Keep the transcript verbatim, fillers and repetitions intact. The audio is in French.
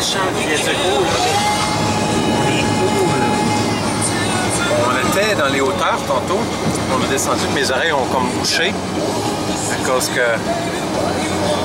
chante bien du coup, là. On était dans les hauteurs tantôt. On a descendu, mes oreilles ont comme bouché à cause que